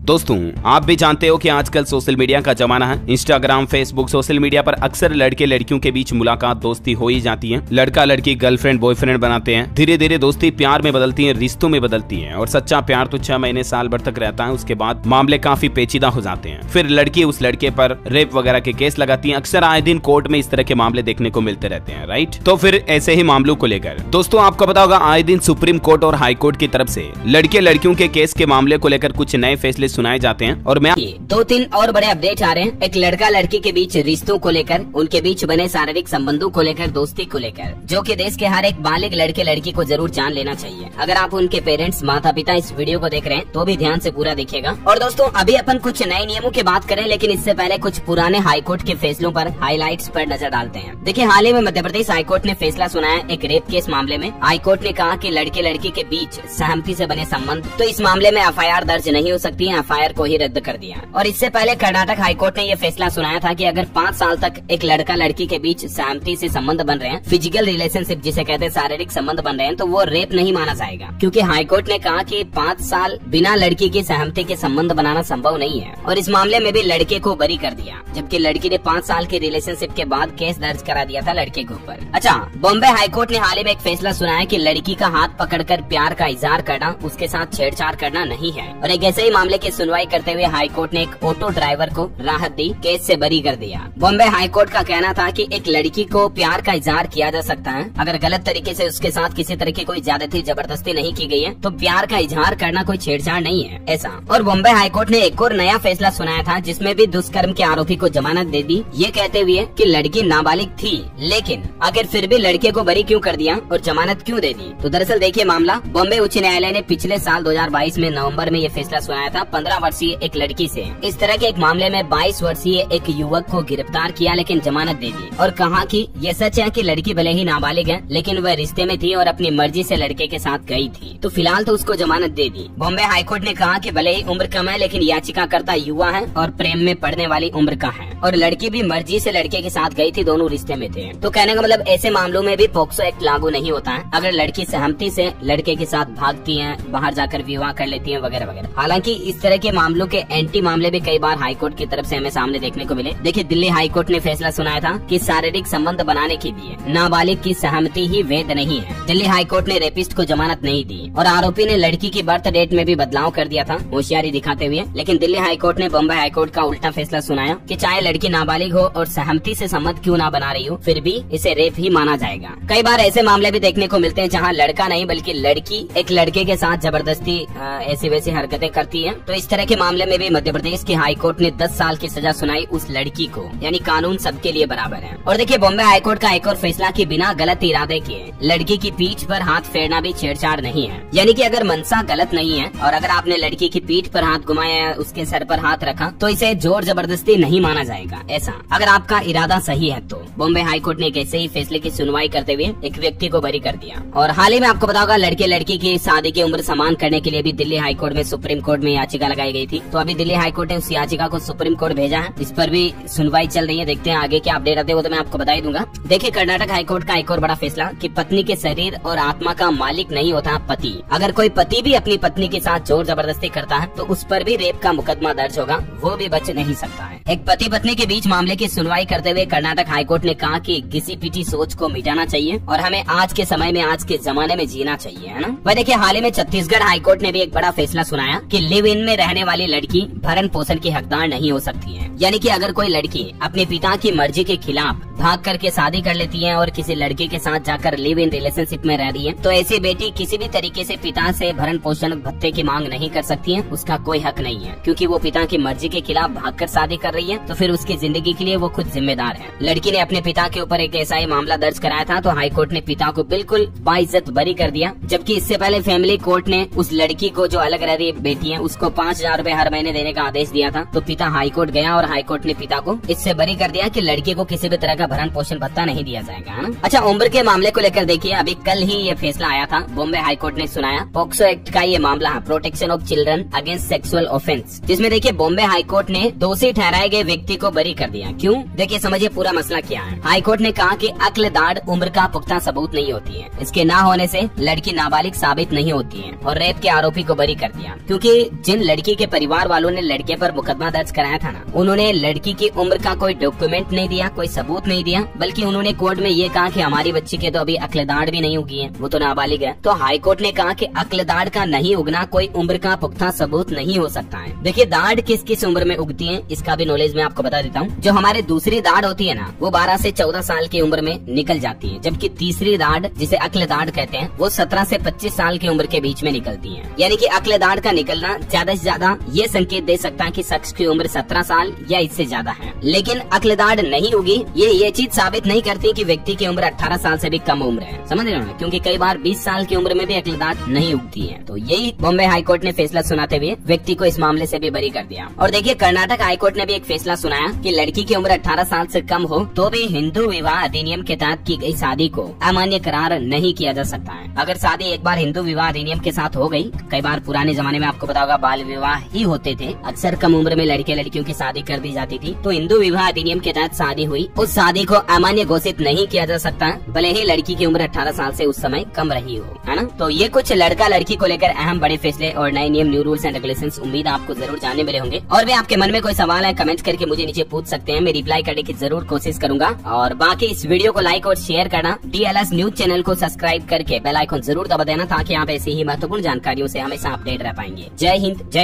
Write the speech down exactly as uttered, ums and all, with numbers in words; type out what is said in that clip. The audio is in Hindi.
दोस्तों, आप भी जानते हो कि आजकल सोशल मीडिया का जमाना है। इंस्टाग्राम, फेसबुक, सोशल मीडिया पर अक्सर लड़के लड़कियों के बीच मुलाकात, दोस्ती हो ही जाती है। लड़का लड़की गर्लफ्रेंड बॉयफ्रेंड बनाते हैं। धीरे धीरे दोस्ती प्यार में बदलती है, रिश्तों में बदलती है। और सच्चा प्यार तो छह महीने साल भर तक रहता है। उसके बाद मामले काफी पेचीदा हो जाते हैं। फिर लड़की उस लड़के पर रेप वगैरह के केस लगाती है। अक्सर आए दिन कोर्ट में इस तरह के मामले देखने को मिलते रहते हैं, राइट। तो फिर ऐसे ही मामलों को लेकर दोस्तों आपको पता होगा, आए दिन सुप्रीम कोर्ट और हाई कोर्ट की तरफ से लड़के लड़कियों के केस के मामले को लेकर कुछ नए फैसले सुनाए जाते हैं। और मैं दो तीन और बड़े अपडेट आ रहे हैं। एक लड़का लड़की के बीच रिश्तों को लेकर, उनके बीच बने शारीरिक संबंधों को लेकर, दोस्ती को लेकर, जो कि देश के हर एक बालिग लड़के लड़की को जरूर जान लेना चाहिए। अगर आप उनके पेरेंट्स माता पिता इस वीडियो को देख रहे हैं तो भी ध्यान से पूरा देखिएगा। और दोस्तों अभी अपन कुछ नए नियमों की बात करें, लेकिन इससे पहले कुछ पुराने हाईकोर्ट के फैसलों पर हाईलाइट्स पर नजर डालते हैं। देखिए, हाल ही में मध्य प्रदेश हाईकोर्ट ने फैसला सुनाया एक रेप केस मामले में। हाईकोर्ट ने कहा कि लड़के लड़की के बीच सहमति से बने संबंध, तो इस मामले में एफ आई आर दर्ज नहीं हो सकती है। एफ आई आर को ही रद्द कर दिया। और इससे पहले कर्नाटक हाईकोर्ट ने यह फैसला सुनाया था कि अगर पाँच साल तक एक लड़का लड़की के बीच सहमति से संबंध बन रहे हैं, फिजिकल रिलेशनशिप जिसे कहते हैं, शारीरिक संबंध बन रहे हैं, तो वो रेप नहीं माना जाएगा। क्योंकि हाईकोर्ट ने कहा कि पाँच साल बिना लड़की की सहमति के संबंध बनाना संभव नहीं है। और इस मामले में भी लड़के को बरी कर दिया, जबकि लड़की ने पाँच साल के रिलेशनशिप के बाद केस दर्ज करा दिया था लड़के के ऊपर। अच्छा, बॉम्बे हाईकोर्ट ने हाल ही में एक फैसला सुनाया कि लड़की का हाथ पकड़कर प्यार का इजहार करना, उसके साथ छेड़छाड़ करना नहीं है। और एक ऐसे ही मामले की सुनवाई करते हुए हाईकोर्ट ने एक ऑटो ड्राइवर को राहत दी, केस से बरी कर दिया। बॉम्बे हाईकोर्ट का कहना था कि एक लड़की को प्यार का इजहार किया जा सकता है अगर गलत तरीके से उसके साथ किसी तरह की कोई ज्यादती जबरदस्ती नहीं की गई है, तो प्यार का इजहार करना कोई छेड़छाड़ नहीं है, ऐसा। और बॉम्बे हाईकोर्ट ने एक और नया फैसला सुनाया था, जिसमें भी दुष्कर्म के आरोपी को जमानत दे दी, ये कहते हुए कि लड़की नाबालिग थी, लेकिन अगर फिर भी लड़के को बरी क्यों कर दिया और जमानत क्यों दे दी। तो दरअसल देखिए, मामला बॉम्बे उच्च न्यायालय ने पिछले साल दो हजार बाईस में नवम्बर में ये फैसला सुनाया था पंद्रह वर्षीय एक लड़की से। इस तरह के एक मामले में बाईस वर्षीय एक युवक को गिरफ्तार किया, लेकिन जमानत दे दी। और कहा कि ये सच है कि लड़की भले ही नाबालिग है, लेकिन वह रिश्ते में थी और अपनी मर्जी से लड़के के साथ गई थी, तो फिलहाल तो उसको जमानत दे दी। बॉम्बे हाईकोर्ट ने कहा कि भले ही उम्र कम है, लेकिन याचिकाकर्ता युवा है और प्रेम में पड़ने वाली उम्र का है, और लड़की भी मर्जी से लड़के के साथ गई थी, दोनों रिश्ते में थे। तो कहने का मतलब ऐसे मामलों में भी पॉक्सो एक्ट लागू नहीं होता है अगर लड़की सहमति से लड़के के साथ भागती है, बाहर जाकर विवाह कर लेती है वगैरह वगैरह। हालांकि इस तरह के मामलों के एंटी मामले भी कई बार हाईकोर्ट की तरफ से हमें सामने देखने को मिले। देखिए, दिल्ली हाईकोर्ट ने फैसला सुनाया था कि शारीरिक संबंध बनाने के लिए नाबालिग की सहमति ही वैध नहीं है। दिल्ली हाईकोर्ट ने रेपिस्ट को जमानत नहीं दी और आरोपी ने लड़की की बर्थ डेट में भी बदलाव कर दिया था, होशियारी दिखाते हुए। लेकिन दिल्ली हाईकोर्ट ने बॉम्बे हाईकोर्ट का उल्टा फैसला सुनाया कि चाहे लड़की नाबालिग हो और सहमति से सम्मत क्यों ना बना रही हो, फिर भी इसे रेप ही माना जाएगा। कई बार ऐसे मामले भी देखने को मिलते हैं जहाँ लड़का नहीं बल्कि लड़की एक लड़के के साथ जबरदस्ती ऐसी वैसी हरकतें करती है। तो इस तरह के मामले में भी मध्य प्रदेश की हाईकोर्ट ने दस साल की सजा सुनाई उस लड़की को, यानी कानून सबके लिए बराबर है। और देखिए, बॉम्बे हाईकोर्ट का एक और फैसला कि बिना गलत इरादे किए लड़की की पीठ पर हाथ फेरना भी छेड़छाड़ नहीं है। यानी कि अगर मनसा गलत नहीं है और अगर आपने लड़की की पीठ पर हाथ घुमाया, उसके सर पर हाथ रखा, तो इसे जोर जबरदस्ती नहीं माना जाएगा, ऐसा, अगर आपका इरादा सही है तो। बॉम्बे हाईकोर्ट ने एक ऐसे ही फैसले की सुनवाई करते हुए एक व्यक्ति को बरी कर दिया। और हाल ही में आपको पता होगा, लड़के लड़की की शादी की उम्र समान करने के लिए भी दिल्ली हाईकोर्ट में सुप्रीम कोर्ट में याचिका लगाई गई थी। तो अभी दिल्ली हाईकोर्ट ने उस याचिका को सुप्रीम कोर्ट भेजा है, इस पर भी सुनवाई चल रही है। देखते हैं आगे क्या अपडेट आते हैं, वो तो मैं आपको बता ही दूंगा। देखिए, कर्नाटक हाईकोर्ट का एक और बड़ा फैसला कि पत्नी के शरीर और आत्मा का मालिक नहीं होता पति। अगर कोई पति भी अपनी पत्नी के साथ जोर जबरदस्ती करता है तो उस पर भी रेप का मुकदमा दर्ज होगा, वो भी बच नहीं सकता है। एक पति पत्नी के बीच मामले की सुनवाई करते हुए कर्नाटक हाईकोर्ट ने कहा कि घिसी पिटी सोच को मिटाना चाहिए और हमें आज के समय में, आज के जमाने में जीना चाहिए, है ना। वह देखिए, हाल ही में छत्तीसगढ़ हाईकोर्ट ने भी एक बड़ा फैसला सुनाया कि लिव इन में रहने वाली लड़की भरण पोषण की हकदार नहीं हो सकती है। यानी कि अगर कोई लड़की अपने पिता की मर्जी के खिलाफ भाग करके शादी कर लेती है और किसी लड़के के साथ जाकर लिव इन रिलेशनशिप में रह रही है, तो ऐसी बेटी किसी भी तरीके से पिता से भरण पोषण भत्ते की मांग नहीं कर सकती है, उसका कोई हक नहीं है, क्योंकि वो पिता की मर्जी के खिलाफ भागकर शादी कर रही है, तो फिर उसकी जिंदगी के लिए वो खुद जिम्मेदार है। लड़की ने अपने पिता के ऊपर एक ऐसा ही मामला दर्ज कराया था, तो हाईकोर्ट ने पिता को बिल्कुल बाइज्जत बरी कर दिया। जबकि इससे पहले फैमिली कोर्ट ने उस लड़की को, जो अलग रह रही बेटी है, उसको पाँच हजार रूपए हर महीने देने का आदेश दिया था। तो पिता हाईकोर्ट गया और हाईकोर्ट ने पिता को इससे बरी कर दिया कि लड़की को किसी भी तरह का भरण पोषण भत्ता नहीं दिया जाएगा, है ना। अच्छा, उम्र के मामले को लेकर देखिए, अभी कल ही ये फैसला आया था, बॉम्बे हाईकोर्ट ने सुनाया पॉक्सो एक्ट का ये मामला है, protection of children against sexual offense, जिसमें देखिए बॉम्बे हाईकोर्ट ने दोषी ठहराए गए व्यक्ति को बरी कर दिया। क्यों? देखिए, समझिए पूरा मसला क्या है। हाईकोर्ट ने कहा कि अक्ल दाढ़ उम्र का पुख्ता सबूत नहीं होती है, इसके न होने से लड़की नाबालिग साबित नहीं होती है, और रेप के आरोपी को बरी कर दिया। क्योंकि जिन लड़की के परिवार वालों ने लड़के पर मुकदमा दर्ज कराया था ना, उन्होंने लड़की की उम्र का कोई डॉक्यूमेंट नहीं दिया, कोई सबूत नहीं दिया, बल्कि उन्होंने कोर्ट में ये कहा कि हमारी बच्ची के तो अभी अक्ल दाढ़ भी नहीं उगी है, वो तो नाबालिग है। तो हाई कोर्ट ने कहा कि अक्ल दाढ़ का नहीं उगना कोई उम्र का पुख्ता सबूत नहीं हो सकता है। देखिए दाढ़ किस किस उम्र में उगती है इसका भी नॉलेज मैं आपको बता देता हूँ। जो हमारे दूसरी दाढ़ होती है ना, वो बारह से चौदह साल की उम्र में निकल जाती है, जबकि तीसरी दाढ़ जिसे अक्ल दाढ़ कहते हैं वो सत्रह से पच्चीस साल की उम्र के बीच में निकलती है। यानी कि अक्ल दाढ़ का निकलना ज्यादा से ज्यादा ये संकेत दे सकता है कि शख्स की उम्र सत्रह साल या इससे ज्यादा है। लेकिन अक्ल दाढ़ नहीं उगी ये ये चीज साबित नहीं करती कि व्यक्ति की उम्र अठारह साल से भी कम उम्र है, समझ रहे हो, क्योंकि कई बार बीस साल की उम्र में भी अक्ल दाढ़ नहीं उगती है। तो यही बॉम्बे हाई कोर्ट ने फैसला सुनाते हुए व्यक्ति को इस मामले से भी बरी कर दिया। और देखिए कर्नाटक हाई कोर्ट ने भी एक फैसला सुनाया कि लड़की की उम्र अठारह साल से कम हो तो भी हिंदू विवाह अधिनियम के तहत की गई शादी को अमान्य करार नहीं किया जा सकता है। अगर शादी एक बार हिंदू विवाह अधिनियम के साथ हो गई, कई बार पुराने जमाने में आपको पता होगा बाल विवाह ही होते थे, अक्सर कम उम्र में लड़के लड़कियों की शादी कर दी जाती थी, तो हिंदू विवाह अधिनियम के तहत शादी हुई, उस शादी को अमान्य घोषित नहीं किया जा सकता भले ही लड़की की उम्र अठारह साल से उस समय कम रही हो, है ना। तो ये कुछ लड़का लड़की को लेकर अहम बड़े फैसले और नए नियम, न्यू रूल्स एंड रेगुलेशंस उम्मीद आपको जरूर जानने मिले होंगे। और भी आपके मन में कोई सवाल है कमेंट करके मुझे नीचे पूछ सकते हैं, मैं रिप्लाई करने की जरूर कोशिश करूंगा। और बाकी इस वीडियो को लाइक और शेयर करना, डीएलएस न्यूज चैनल को सब्सक्राइब करके बेल आइकन जरूर दबा देना ताकि आप ऐसी ही महत्वपूर्ण जानकारियों से हमेशा अपडेट रह पाएंगे। जय हिंद।